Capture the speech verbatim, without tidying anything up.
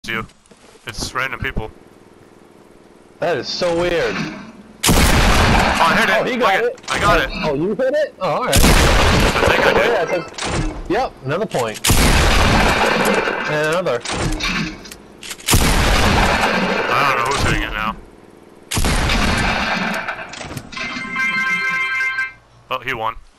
you. It's random people. That is so weird. Oh, I hit it! Oh, he got Look it! I got it! Oh, you hit it? Oh, alright. I think I did. Yeah, that's a... Yep, another point. And another. I don't know who's hitting it now. Oh, he won.